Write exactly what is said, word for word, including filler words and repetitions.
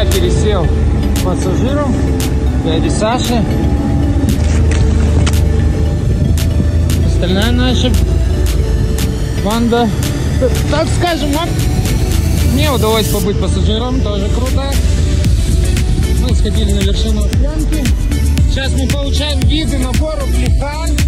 я пересел пассажиром дяди Саши. Остальная наша банда, так скажем, вот. Мне удалось побыть пассажиром, тоже круто. Мы сходили на вершину Пьянки. Сейчас мы получаем виды на гору Плихан.